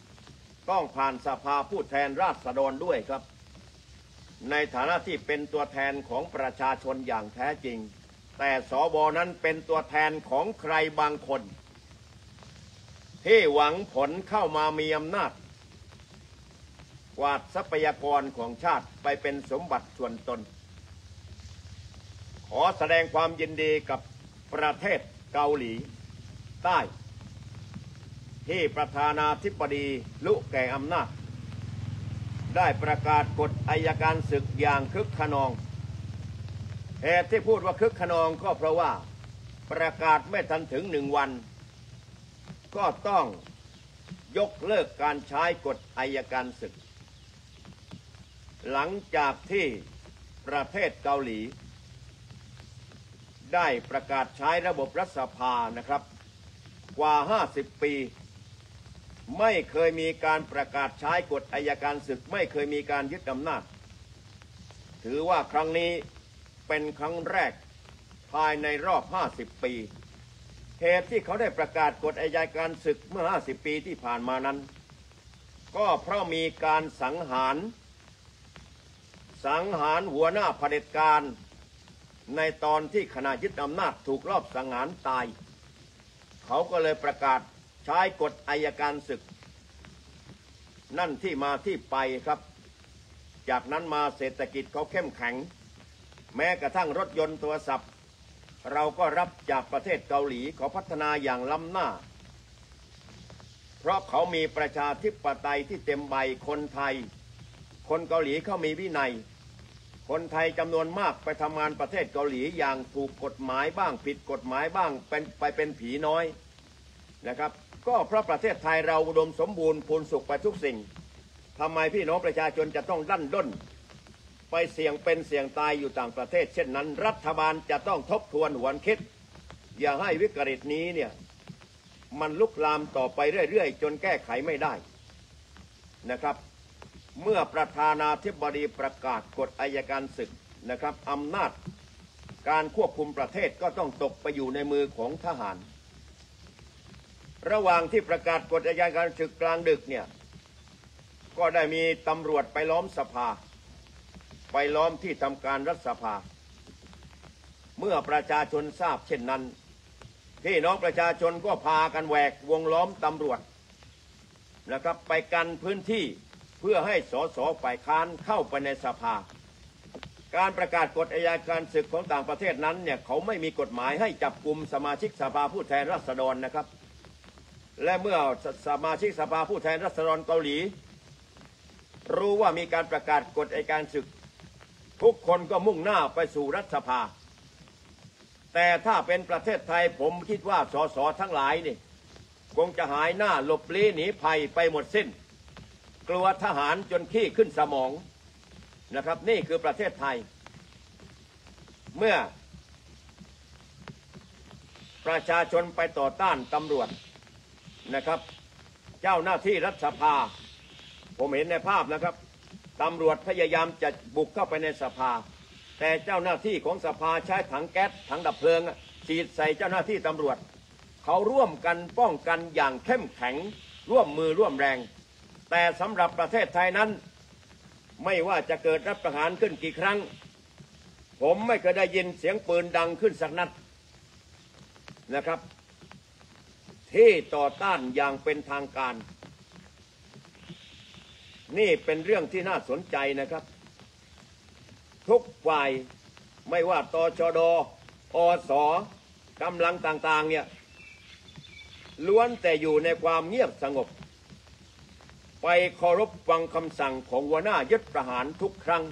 Speaker 2: ต้องผ่านสภาผู้แทนราษฎรด้วยครับในฐานะที่เป็นตัวแทนของประชาชนอย่างแท้จริงแต่สวนั้นเป็นตัวแทนของใครบางคนที่หวังผลเข้ามามีอำนาจกวาดทรัพยากรของชาติไปเป็นสมบัติส่วนตนขอแสดงความยินดีกับประเทศเกาหลีใต้ที่ประธานาธิบดีลุแก่อำนาจได้ประกาศกฎอัยการศึกอย่างคึกขนองเหตุที่พูดว่าคึกขนองก็เพราะว่าประกาศไม่ทันถึง1 วันก็ต้องยกเลิกการใช้กฎอัยการศึกหลังจากที่ประเทศเกาหลีได้ประกาศใช้ระบบรัฐสภานะครับกว่า50 ปีไม่เคยมีการประกาศใช้กฎอัยการศึกไม่เคยมีการยึดอำนาจถือว่าครั้งนี้เป็นครั้งแรกภายในรอบ50 ปีเหตุที่เขาได้ประกาศกฎอัยการศึกเมื่อ50 ปีที่ผ่านมานั้นก็เพราะมีการสังหารหัวหน้าเผด็จการในตอนที่ขณะยึดอำนาจถูกลอบสังหารตายเขาก็เลยประกาศใช้กฎอัยการศึกนั่นที่มาที่ไปครับจากนั้นมาเศรษฐกิจเขาเข้มแข็งแม้กระทั่งรถยนต์โทรศัพท์เราก็รับจากประเทศเกาหลีเขาพัฒนาอย่างล้ำหน้าเพราะเขามีประชาธิปไตยที่เต็มใบคนไทยคนเกาหลีเขามีวินัยคนไทยจำนวนมากไปทำงานประเทศเกาหลีอย่างถูกกฎหมายบ้างผิดกฎหมายบ้างเป็นผีน้อยนะครับก็เพราะประเทศไทยเราอุดมสมบูรณ์พูนสุขไปทุกสิ่งทำไมพี่น้องประชาชนจะต้องดั้นด้นไปเสี่ยงเป็นเสี่ยงตายอยู่ต่างประเทศเช่นนั้นรัฐบาลจะต้องทบทวนหวนคิดอย่าให้วิกฤตนี้เนี่ยมันลุกลามต่อไปเรื่อยๆจนแก้ไขไม่ได้นะครับเมื่อประธานาธิบดีประกาศกฎอัยการศึกนะครับอำนาจการควบคุมประเทศก็ต้องตกไปอยู่ในมือของทหารระหว่างที่ประกาศกฎอัยการศึกกลางดึกเนี่ยก็ได้มีตำรวจไปล้อมสภาไปล้อมที่ทำการรัฐสภาเมื่อประชาชนทราบเช่นนั้นพี่น้องประชาชนก็พากันแหวกวงล้อมตำรวจนะครับไปกันพื้นที่เพื่อให้สสฝ่ายค้านเข้าไปในสภาการประกาศกฎอัยการศึกของต่างประเทศนั้นเนี่ยเขาไม่มีกฎหมายให้จับกุมสมาชิกสภาผู้แทนราษฎรนะครับและเมื่อสมาชิกสภาผู้แทนราษฎรเกาหลีรู้ว่ามีการประกาศกฎอัยการศึกทุกคนก็มุ่งหน้าไปสู่รัฐสภาแต่ถ้าเป็นประเทศไทยผมคิดว่าสสทั้งหลายนี่คงจะหายหน้าหลบลี้หนีภัยไปหมดสิ้นกลัวทหารจนขี้ขึ้นสมองนะครับนี่คือประเทศไทยเมื่อประชาชนไปต่อต้านตำรวจนะครับเจ้าหน้าที่รัฐสภาผมเห็นในภาพนะครับตำรวจพยายามจะบุกเข้าไปในสภาแต่เจ้าหน้าที่ของสภาใช้ถังแก๊สถังดับเพลิงฉีดใส่เจ้าหน้าที่ตำรวจเขาร่วมกันป้องกันอย่างเข้มแข็งร่วมมือร่วมแรงแต่สำหรับประเทศไทยนั้นไม่ว่าจะเกิดรัฐประหารขึ้นกี่ครั้งผมไม่เคยได้ยินเสียงปืนดังขึ้นสักนัดนะครับที่ต่อต้านอย่างเป็นทางการนี่เป็นเรื่องที่น่าสนใจนะครับทุกฝ่ายไม่ว่าตชด.อส.กำลังต่างๆเนี่ยล้วนแต่อยู่ในความเงียบสงบไปเคารพฟังคำสั่งของหัวหน้ายึดประหารทุกครั้ง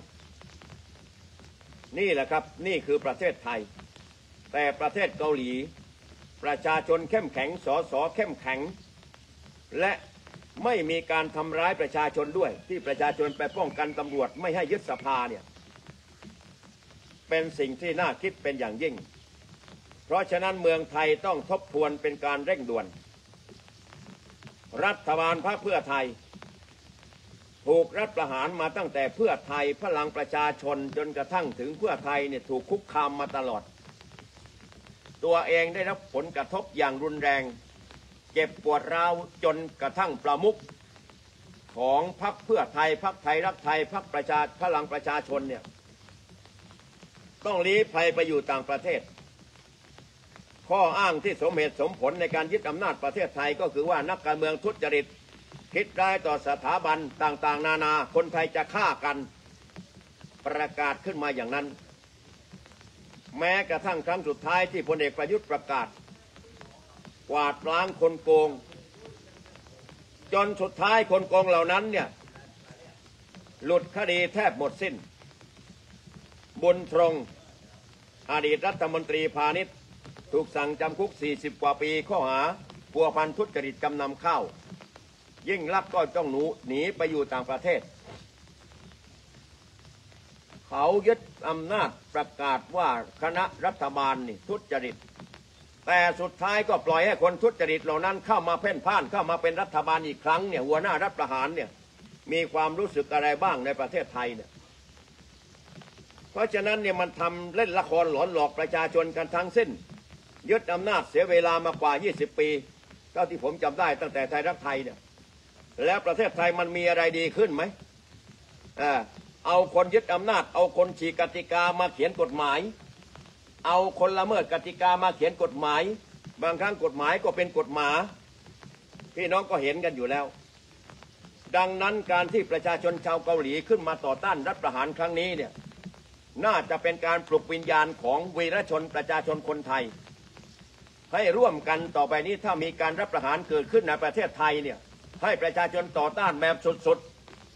Speaker 2: นี่แหละครับนี่คือประเทศไทยแต่ประเทศเกาหลีประชาชนเข้มแข็งสสเข้มแข็งและไม่มีการทำร้ายประชาชนด้วยที่ประชาชนไปป้องกันตำรวจไม่ให้ยึดสภาเนี่ยเป็นสิ่งที่น่าคิดเป็นอย่างยิ่งเพราะฉะนั้นเมืองไทยต้องทบทวนเป็นการเร่งด่วนรัฐบาลพรรคเพื่อไทยถูกรัฐประหารมาตั้งแต่เพื่อไทยพลังประชาชนจนกระทั่งถึงเพื่อไทยเนี่ยถูกคุกคามมาตลอดตัวเองได้รับผลกระทบอย่างรุนแรงเจ็บปวดร้าวจนกระทั่งประมุขของพรรคเพื่อไทยพรรคไทยรักไทยพรรคพลังประชาชนเนี่ยต้องลี้ภัยไปอยู่ต่างประเทศข้ออ้างที่สมเหตุสมผลในการยึดอำนาจประเทศไทยก็คือว่านักการเมืองทุจริตคิดร้ายต่อสถาบันต่างๆนานาคนไทยจะฆ่ากันประกาศขึ้นมาอย่างนั้นแม้กระทั่งครั้งสุดท้ายที่พลเอกประยุทธ์ประกาศกวาดล้างคนโกงจนสุดท้ายคนโกงเหล่านั้นเนี่ยหลุดคดีแทบหมดสิ้นบุญตรงอดีตรัฐมนตรีพาณิชย์ถูกสั่งจำคุก40 กว่าปีข้อหาพัวพันทุจริตจำนำข้าวยิ่งลักษณ์ก็ต้องหนีไปอยู่ต่างประเทศเขายึดอำนาจประกาศว่าคณะรัฐบาลนี่ทุจริตแต่สุดท้ายก็ปล่อยให้คนทุจริตเหล่านั้นเข้ามาเพ่นพ่านเข้ามาเป็นรัฐบาลอีกครั้งเนี่ยหัวหน้ารัฐประหารเนี่ยมีความรู้สึกอะไรบ้างในประเทศไทยเนี่ยเพราะฉะนั้นเนี่ยมันทำเล่นละครหลอนหลอกประชาชนกันทั้งสิ้นยึดอำนาจเสียเวลามากว่า20 ปีเท่าที่ผมจำได้ตั้งแต่ไทยรักไทยเนี่ยแล้วประเทศไทยมันมีอะไรดีขึ้นไหมเอาคนยึดอำนาจเอาคนฉีกกติกามาเขียนกฎหมายเอาคนละเมิดกติกามาเขียนกฎหมายบางครั้งกฎหมายก็เป็นกฎหมาพี่น้องก็เห็นกันอยู่แล้วดังนั้นการที่ประชาชนชาวเกาหลีขึ้นมาต่อต้านรัฐประหารครั้งนี้เนี่ยน่าจะเป็นการปลุกวิญญาณของวีรชนประชาชนคนไทยให้ร่วมกันต่อไปนี้ถ้ามีการรัฐประหารเกิดขึ้นในประเทศไทยเนี่ยให้ประชาชนต่อต้านแบบสุด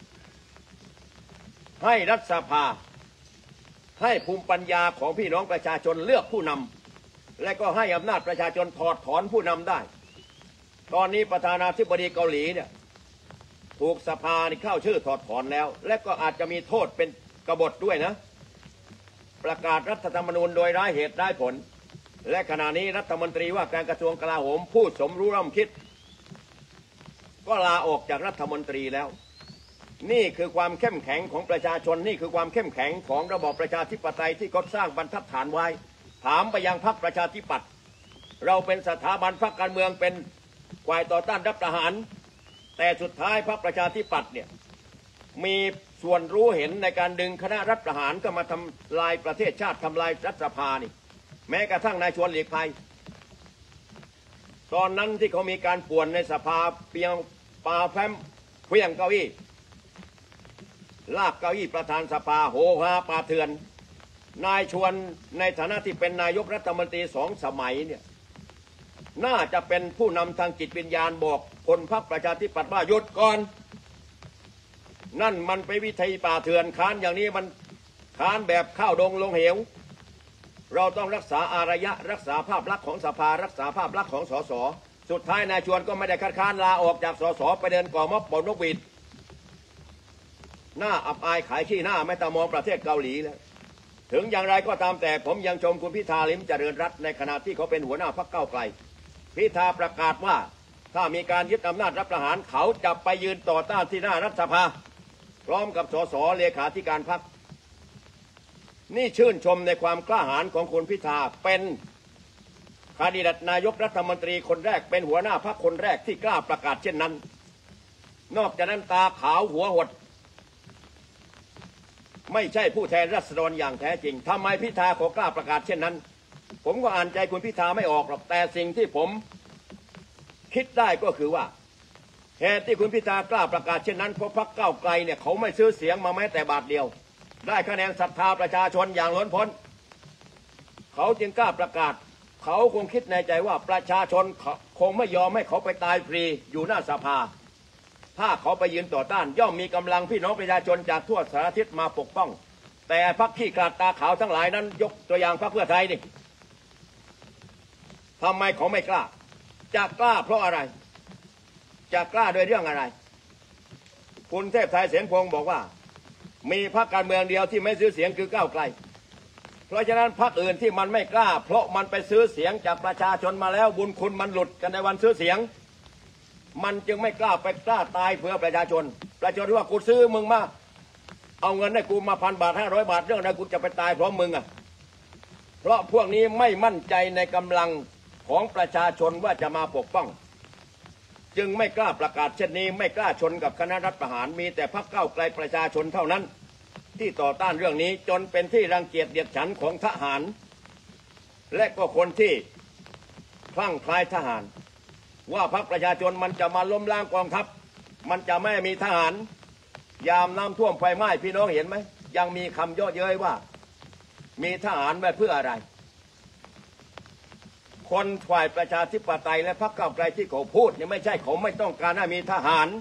Speaker 2: ๆให้รัฐสภาให้ภูมิปัญญาของพี่น้องประชาชนเลือกผู้นำและก็ให้อำนาจประชาชนถอดถอนผู้นำได้ตอนนี้ประธานาธิบดีเกาหลีเนี่ยถูกสภาเข้าชื่อถอดถอนแล้วและก็อาจจะมีโทษเป็นกบฏด้วยนะประกาศรัฐธรรมนูญโดยร้ายเหตุร้ายผลและขณะนี้รัฐมนตรีว่าการกระทรวงกลาโหมผู้สมรู้ร่วมคิดก็ลาออกจากรัฐมนตรีแล้วนี่คือความเข้มแข็งของประชาชนนี่คือความเข้มแข็งของระบอบประชาธิปไตยที่เขาสร้างบรรทัดฐานไว้ถามไปยังพรรคประชาธิปัตย์เราเป็นสถาบันพรรคการเมืองเป็นฝ่ายต่อต้านรัฐประหารแต่สุดท้ายพรรคประชาธิปัตย์เนี่ยมีส่วนรู้เห็นในการดึงคณะรัฐประหารก็มาทำลายประเทศชาติทำลายรัฐสภานี่แม้กระทั่งนายชวนหลีกภัยตอนนั้นที่เขามีการป่วนในสภาเปียงปาแฟ้มเพียงเก้าอี้ลากเก้าอี้ประธานสภาโหฮาปาเถือนนายชวนในฐานะที่เป็นนายกรัฐมนตรี2 สมัยเนี่ยน่าจะเป็นผู้นำทางจิตวิญญาณบอกคนพรรคประชาธิปัตย์ว่าหยุดก่อนนั่นมันไปวิธีป่าเถื่อนค้านอย่างนี้มันค้านแบบข้าวดงลงเหวเราต้องรักษาอารยะรักษาภาพลักษณ์ของสภารักษาภาพลักษณ์ของสสสุดท้ายนายชวนก็ไม่ได้คัดค้านลาออกจากสสไปเดินก่อม็อบเป่านกหวีดหน้าอับอายขายขี้หน้าไม่ตามองประเทศเกาหลีแล้วถึงอย่างไรก็ตามแต่ผมยังชมคุณพิธาลิ้มเจริญรัตน์ในขณะที่เขาเป็นหัวหน้าพรรคก้าวไกลพิธาประกาศว่าถ้ามีการยึดอำนาจรัฐประหารเขาจะไปยืนต่อต้านที่หน้ารัฐสภาพร้อมกับสสเลขาธิการพรรคนี่ชื่นชมในความกล้าหาญของคุณพิธาเป็นคดีดัตนายกรัฐมนตรีคนแรกเป็นหัวหน้าพรรคคนแรกที่กล้าประกาศเช่นนั้นนอกจากนั้นตาขาวหัวหดไม่ใช่ผู้แทนราษฎรอย่างแท้จริงทำไมพิธาขอกล้าประกาศเช่นนั้นผมก็อ่านใจคุณพิธาไม่ออกหรอกแต่สิ่งที่ผมคิดได้ก็คือว่าเหตุที่คุณพิธากล้าประกาศเช่นนั้นเพราะพรรคก้าวไกลเนี่ยเขาไม่ซื้อเสียงมาแม้แต่บาทเดียวได้คะแนนศรัทธาประชาชนอย่างล้นพ้นเขาจึงกล้าประกาศเขาคงคิดในใจว่าประชาชนคงไม่ยอมให้เขาไปตายฟรีอยู่หน้าสภาถ้าเขาไปยืนต่อต้านย่อมมีกำลังพี่น้องประชาชนจากทั่วสารทิศมาปกป้องแต่พรรคขี้กลาดตาขาวทั้งหลายนั้นยกตัวอย่างพรรคเพื่อไทยนี่ทำไมเขาไม่กล้าจะกล้าเพราะอะไรจะกล้าโดยเรื่องอะไรคุณเทพไทยเสนพงศ์บอกว่ามีพรรคการเมืองเดียวที่ไม่ซื้อเสียงคือก้าวไกลเพราะฉะนั้นพรรคอื่นที่มันไม่กล้าเพราะมันไปซื้อเสียงจากประชาชนมาแล้วบุญคุณมันหลุดกันในวันซื้อเสียงมันจึงไม่กล้าไปกล้าตายเพื่อประชาชนที่ว่ากูซื้อมึงมาเอาเงินให้กูมา1,000 บาท500 บาทเรื่องอะไรกูจะไปตายเพราะมึงอ่ะเพราะพวกนี้ไม่มั่นใจในกำลังของประชาชนว่าจะมาปกป้องจึงไม่กล้าประกาศเช่นนี้ไม่กล้าชนกับคณะรัฐประหารมีแต่พรรคก้าวไกลประชาชนเท่านั้นที่ต่อต้านเรื่องนี้จนเป็นที่รังเกียจเดียดฉันของทหารและก็คนที่คลั่งคล้ายทหารว่าพรรคประชาชนมันจะมาล้มล้างกองทัพมันจะไม่มีทหารยามน้ำท่วมไฟไหม้พี่น้องเห็นไหมยังมีคำเยาะเย้ยว่ามีทหารไว้เพื่ออะไรคนฝ่ายประชาธิปไตยและพรรคก้าวไกลที่เขาพูดเนี่ยไม่ใช่เขาไม่ต้องการให้มีทหาร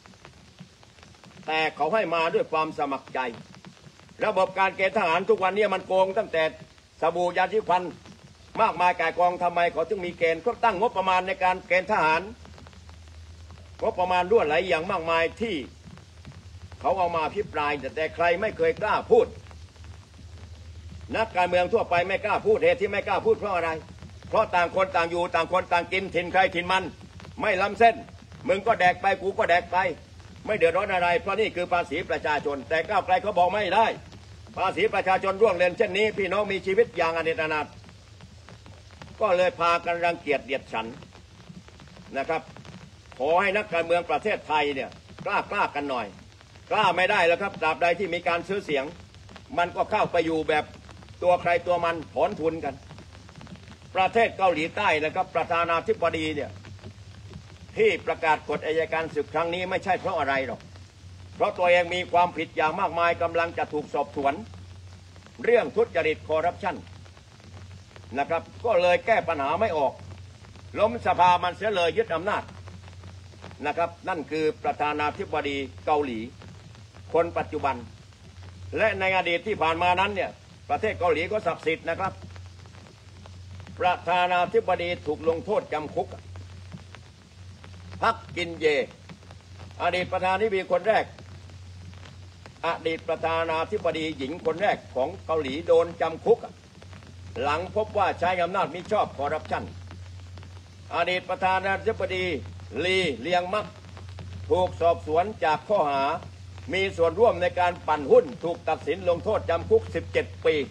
Speaker 2: แต่เขาให้มาด้วยความสมัครใจระบบการเกณฑ์ทหารทุกวันนี้มันโกงตั้งแต่สบู่ยาสีฟันมากมายก่ายกองทำไมเขาถึงมีเกณฑ์เขาตั้งงบประมาณในการเกณฑ์ทหารงบประมาณรั่วไหลอย่างมากมายที่เขาเอามาพิปรายแต่ใครไม่เคยกล้าพูดนักการเมืองทั่วไปไม่กล้าพูดเหตุที่ไม่กล้าพูดเพราะอะไรเพราะต่างคนต่างอยู่ต่างคนต่างกินถิ่นใครถิ่นมันไม่ล้ำเส้นมึงก็แดกไปกูก็แดกไปไม่เดือดร้อนอะไรเพราะนี่คือภาษีประชาชนแต่ก้าวไกลเขาบอกไม่ได้ภาษีประชาชนร่วงเล่นเช่นนี้พี่น้องมีชีวิตอย่างอเนจอนาถก็เลยพากันรังเกียจเดียดฉันนะครับขอให้นักการเมืองประเทศไทยเนี่ยกล้ากันหน่อยกล้าไม่ได้แล้วครับตราบใดที่มีการซื้อเสียงมันก็เข้าไปอยู่แบบตัวใครตัวมันถอนทุนกันประเทศเกาหลีใต้นะครับประธานาธิบดีเนี่ยที่ประกาศกฎอัยการศึกครั้งนี้ไม่ใช่เพราะอะไรหรอกเพราะตัวเองมีความผิดอย่างมากมายกำลังจะถูกสอบสวนเรื่องทุจริตคอร์รัปชันนะครับก็เลยแก้ปัญหาไม่ออกล้มสภามันเสียเลยยึดอำนาจนะครับนั่นคือประธานาธิบดีเกาหลีคนปัจจุบันและในอดีตที่ผ่านมานั้นเนี่ยประเทศเกาหลีก็ศักดิ์สิทธิ์นะครับประธานาธิบดีถูกลงโทษจำคุกพักกินเยอดีตประธานาธิบดีคนแรกอดีตประธานาธิบดีหญิงคนแรกของเกาหลีโดนจำคุกหลังพบว่าใช้อำนาจมิชอบคอร์รัปชันอดีตประธานาธิบดีลีเลียงมักถูกสอบสวนจากข้อหามีส่วนร่วมในการปั่นหุ้นถูกตัดสินลงโทษจำคุก17 ปี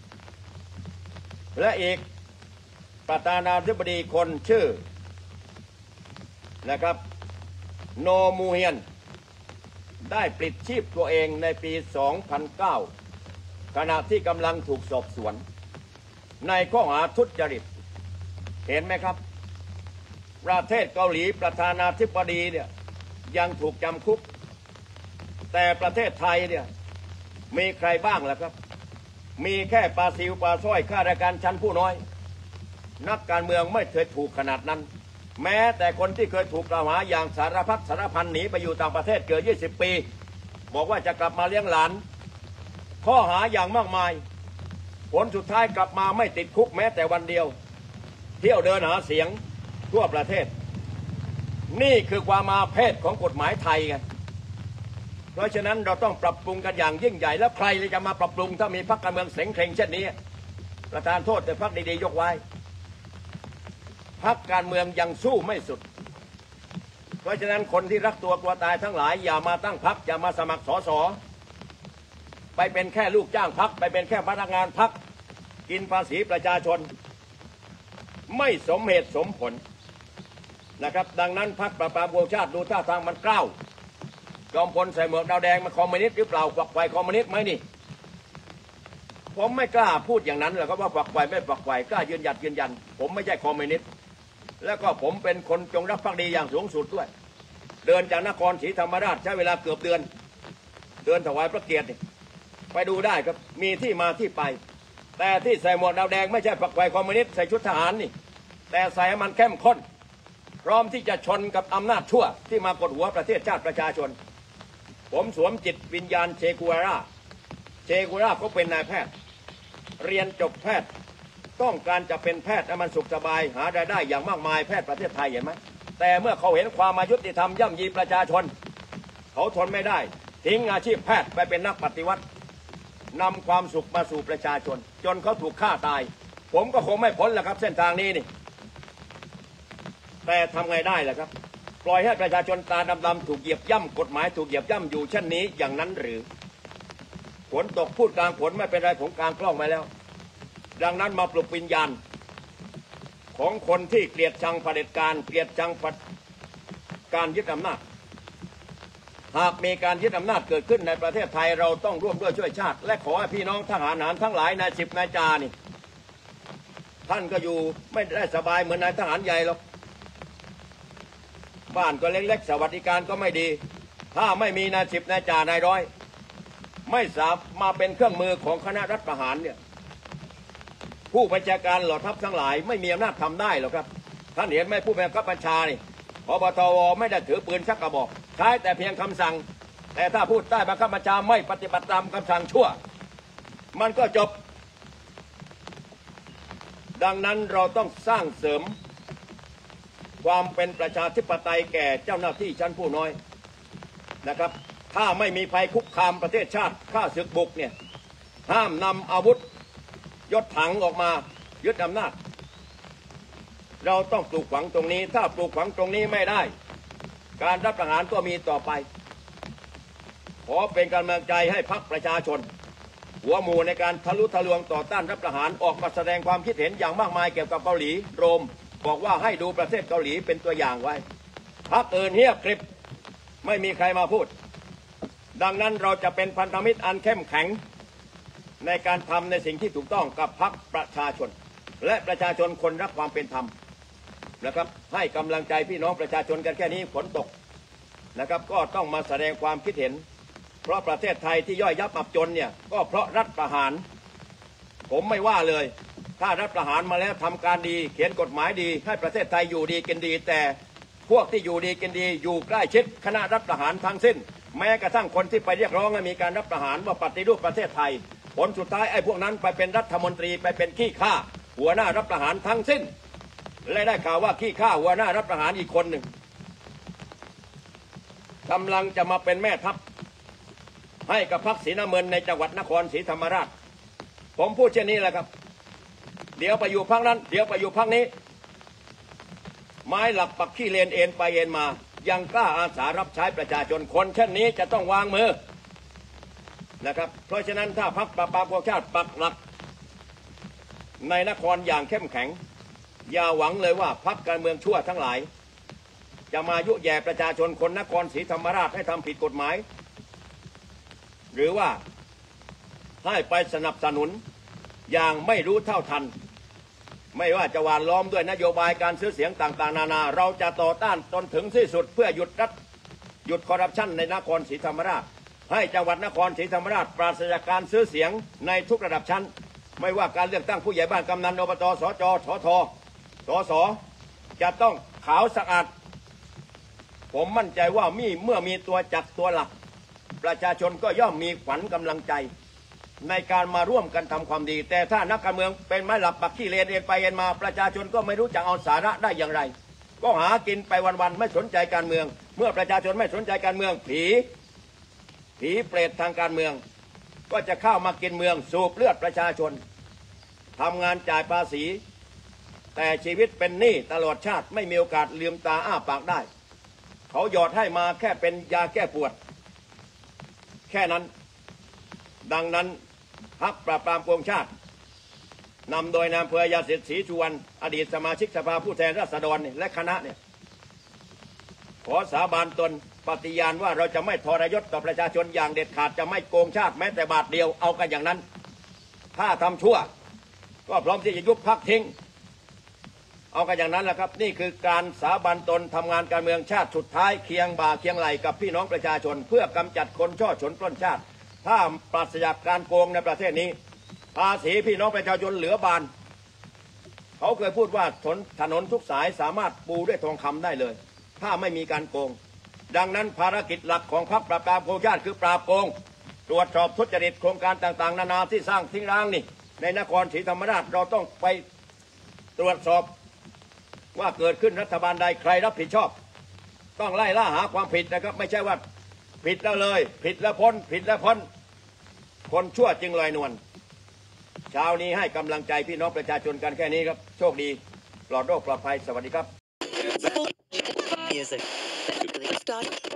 Speaker 2: และอีกประธานาธิบดีคนชื่อนะครับโนมูเฮียนได้ปลิดชีพตัวเองในปี 2009 ขณะที่กำลังถูกสอบสวนในข้อหาทุจริตเห็นไหมครับประเทศเกาหลีประธานาธิบดีเนี่ยยังถูกจำคุกแต่ประเทศไทยเนี่ยมีใครบ้างล่ะครับมีแค่ปลาซิวปลาสร้อยข้าราชการชั้นผู้น้อยนักการเมืองไม่เคยถูกขนาดนั้นแม้แต่คนที่เคยถูกกล่าวหาอย่างสารพัดสารพันหนีไปอยู่ต่างประเทศเกือบ20 ปีบอกว่าจะกลับมาเลี้ยงหลานข้อหาอย่างมากมายผลสุดท้ายกลับมาไม่ติดคุกแม้แต่วันเดียวเที่ยวเดินหาเสียงทั่วประเทศนี่คือความอาเพศของกฎหมายไทยไงเพราะฉะนั้นเราต้องปรับปรุงกันอย่างยิ่งใหญ่แล้วใครจะมาปรับปรุงถ้ามีพรรคการเมืองเสงเคร่งเช่นนี้ประธานโทษแต่พรรคดีๆยกไว้พรรคการเมืองยังสู้ไม่สุดเพราะฉะนั้นคนที่รักตัวกลัวตายทั้งหลายอย่ามาตั้งพรรคอย่ามาสมัครสสไปเป็นแค่ลูกจ้างพรรคไปเป็นแค่พนักงานพรรคกินภาษีประชาชนไม่สมเหตุสมผลนะครับดังนั้นพรรคประชาประชาชาติดูท่าทางมันกล้าวจอมพลใส่หมวกดาวแดงมันคอมมิวนิสต์หรือเปล่าฝักใฝ่คอมมิวนิสต์ไหมนี่ผมไม่กล้าพูดอย่างนั้นหรอกว่าฝักใฝ่ไม่ฝักใฝ่กล้ายืนยันผมไม่ใช่คอมมิวนิสต์แล้วก็ผมเป็นคนจงรักภักดีอย่างสูงสุดด้วยเดินจากนครศรีธรรมราชใช้เวลาเกือบเดือนถวายพระเกียรติไปดูได้ครับมีที่มาที่ไปแต่ที่ใส่หมวกดาวแดงไม่ใช่ฝักใฝ่คอมมิวนิสต์ใส่ชุดทหารนี่แต่ใส่ให้มันเข้มข้นพร้อมที่จะชนกับอำนาจชั่วที่มากดหัวประเทศชาติประชาชนผมสวมจิตวิญญาณเชกูวาร่าก็เป็นนายแพทย์เรียนจบแพทย์ต้องการจะเป็นแพทย์ให้มันสุขสบายหารายได้อย่างมากมายแพทย์ประเทศไทยเห็นไหมแต่เมื่อเขาเห็นความอายุติธรรมย่ำยีประชาชนเขาทนไม่ได้ทิ้งอาชีพแพทย์ไปเป็นนักปฏิวัตินำความสุขมาสู่ประชาชนจนเขาถูกฆ่าตายผมก็คงไม่พ้นแหละครับเส้นทางนี้นี่แต่ทำไงได้ล่ะครับปล่อยให้ประชาชนตาดำๆถูกเหยียบย่ำกฎหมายถูกเหยียบย่ำอยู่เช่นนี้อย่างนั้นหรือฝนตกพูดกลางฝนไม่เป็นไรผมกลางกล้องไปแล้วดังนั้นมาปลุกวิญญาณของคนที่เกลียดชังเผด็จการเกลียดชังการยึดอำนาจหากมีการยึดอำนาจเกิดขึ้นในประเทศไทยเราต้องร่วมด้วยช่วยชาติและขอให้พี่น้องทหารทั้งหลายนายสิบนายจานี่ท่านก็อยู่ไม่ได้สบายเหมือนนายทหารใหญ่หรอกบ้านก็เล็กๆสวัสดิการก็ไม่ดีถ้าไม่มีนายสิบนายจ่านายร้อยไม่สามารถมาเป็นเครื่องมือของคณะรัฐประหารเนี่ยผู้บัญชาการเหล่าทัพทั้งหลายไม่มีอำนาจทำได้หรอกครับท่านเห็นไหมผู้บังคับบัญชานี่พบตวไม่ได้ถือปืนชักกระบอกใช้แต่เพียงคำสั่งแต่ถ้าผู้ใต้บังคับบัญชาไม่ปฏิบัติตามคำสั่งชั่วมันก็จบดังนั้นเราต้องสร้างเสริมความเป็นประชาธิปไตยแก่เจ้าหน้าที่ชั้นผู้น้อยนะครับถ้าไม่มีภัยคุกคามประเทศชาติฆ่าศึกบุกเนี่ยห้ามนำอาวุธยศถังออกมายึดอำนาจเราต้องปลูกฝังตรงนี้ถ้าปลูกฝังตรงนี้ไม่ได้การรัฐประหารก็มีต่อไปขอเป็นกำลังใจให้พรรคประชาชนหัวหมู่ในการทะลุทะลวงต่อต้านรัฐประหารออกมาแสดงความคิดเห็นอย่างมากมายเกี่ยวกับเกาหลีโรมบอกว่าให้ดูประเทศเกาหลีเป็นตัวอย่างไว้พรรคอื่นเงียบกริบไม่มีใครมาพูดดังนั้นเราจะเป็นพันธมิตรอันเข้มแข็งในการทำในสิ่งที่ถูกต้องกับพรรคประชาชนและประชาชนคนรักความเป็นธรรมนะครับให้กำลังใจพี่น้องประชาชนกันแค่นี้ฝนตกนะครับก็ต้องมาแสดงความคิดเห็นเพราะประเทศไทยที่ย่อยยับอับจนเนี่ยก็เพราะรัฐประหารผมไม่ว่าเลยถ้ารัฐประหารมาแล้วทำการดีเขียนกฎหมายดีให้ประเทศไทยอยู่ดีกินดีแต่พวกที่อยู่ดีกินดีอยู่ใกล้ชิดคณะรัฐประหารทั้งสิ้นแม้กระทั่งคนที่ไปเรียกร้องให้มีการรัฐประหารว่าปฏิรูปประเทศไทยผลสุดท้ายไอ้พวกนั้นไปเป็นรัฐมนตรีไปเป็นขี้ข้าหัวหน้ารัฐประหารทั้งสิ้นและได้ข่าวว่าขี้ข้าหัวหน้ารัฐประหารอีกคนหนึ่งกำลังจะมาเป็นแม่ทัพให้กับพรรคศรีน้ำเงินในจังหวัดนครศรีธรรมราชผมพูดเช่นนี้แหละครับเดี๋ยวไปอยู่พรรคนั้นเดี๋ยวไปอยู่พรรคนี้ไม้หลักปักขี้เลนเอ็นไปเอ็นมายังกล้าอาสารับใช้ประชาชนคนเช่นนี้จะต้องวางมือนะครับเพราะฉะนั้นถ้าพรรคประชาชาติปักหลักในนครอย่างเข้มแข็งอย่าหวังเลยว่าพรรคการเมืองชั่วทั้งหลายจะมายุแย่ประชาชนคนนครศรีธรรมราชให้ทำผิดกฎหมายหรือว่าให้ไปสนับสนุนอย่างไม่รู้เท่าทันไม่ว่าจะหวานล้อมด้วยนโยบายการซื้อเสียงต่างๆนานาเราจะต่อต้านจนถึงที่สุดเพื่อหยุดคอร์รัปชันในนครศรีธรรมราชให้จังหวัดนครศรีธรรมราชปราศจากการซื้อเสียงในทุกระดับชั้นไม่ว่าการเลือกตั้งผู้ใหญ่บ้านกำนันอบตสจสทสสจะต้องขาวสะอาดผมมั่นใจว่าเมื่อมีตัวจัดตัวหลักประชาชนก็ย่อมมีขวัญกำลังใจในการมาร่วมกันทำความดีแต่ถ้านักการเมืองเป็นไม้หลักปักขี้เลนเอ็นไปเอ็นมาประชาชนก็ไม่รู้จะเอาสาระได้อย่างไรก็หากินไปวันๆไม่สนใจการเมืองเมื่อประชาชนไม่สนใจการเมืองผีเปรตทางการเมืองก็จะเข้ามากินเมืองสูบเลือดประชาชนทำงานจ่ายภาษีแต่ชีวิตเป็นหนี้ตลอดชาติไม่มีโอกาสลืมตาอ้าปากได้เขาหยอดให้มาแค่เป็นยาแก้ปวดแค่นั้นดังนั้นพรรคปราบปรามโกงชาตินำโดยนายอำเภอยาเสพศรีสุวรรณอดีตสมาชิกสภาผู้แทนราษฎรและคณะเนี่ยขอสาบานตนปฏิญาณว่าเราจะไม่ทรยศต่อประชาชนอย่างเด็ดขาดจะไม่โกงชาติแม้แต่บาทเดียวเอากันอย่างนั้นถ้าทำชั่วก็พร้อมที่จะยุบพรรคทิ้งเอากันอย่างนั้นแหละครับนี่คือการสาบานตนทำงานการเมืองชาติสุดท้ายเคียงบ่าเคียงไหลกับพี่น้องประชาชนเพื่อกำจัดคนช่อฉนปล้นชาติถ้าปราศจากการโกงในประเทศนี้ภาษีพี่น้องประชาชนเหลือบานเขาเคยพูดว่าถนนทุกสายสามารถปูด้วยทองคำได้เลยถ้าไม่มีการโกงดังนั้นภารกิจหลักของพรรคปราบปรามโกงชาติคือปราบโกงตรวจสอบทุจริตโครงการต่างๆนานาที่สร้างทิ้งร้างนี่ในนครศรีธรรมราชเราต้องไปตรวจสอบว่าเกิดขึ้นรัฐบาลใดใครรับผิดชอบต้องไล่ล่าหาความผิดนะครับไม่ใช่ว่าผิดแล้วเลยผิดแล้วพ้นผิดแล้วพ้นคนชั่วจึงลอยนวลเช้านี้ให้กำลังใจพี่น้องประชาชนกันแค่นี้ครับโชคดีปลอดโรคปลอดภัยสวัสดีครับ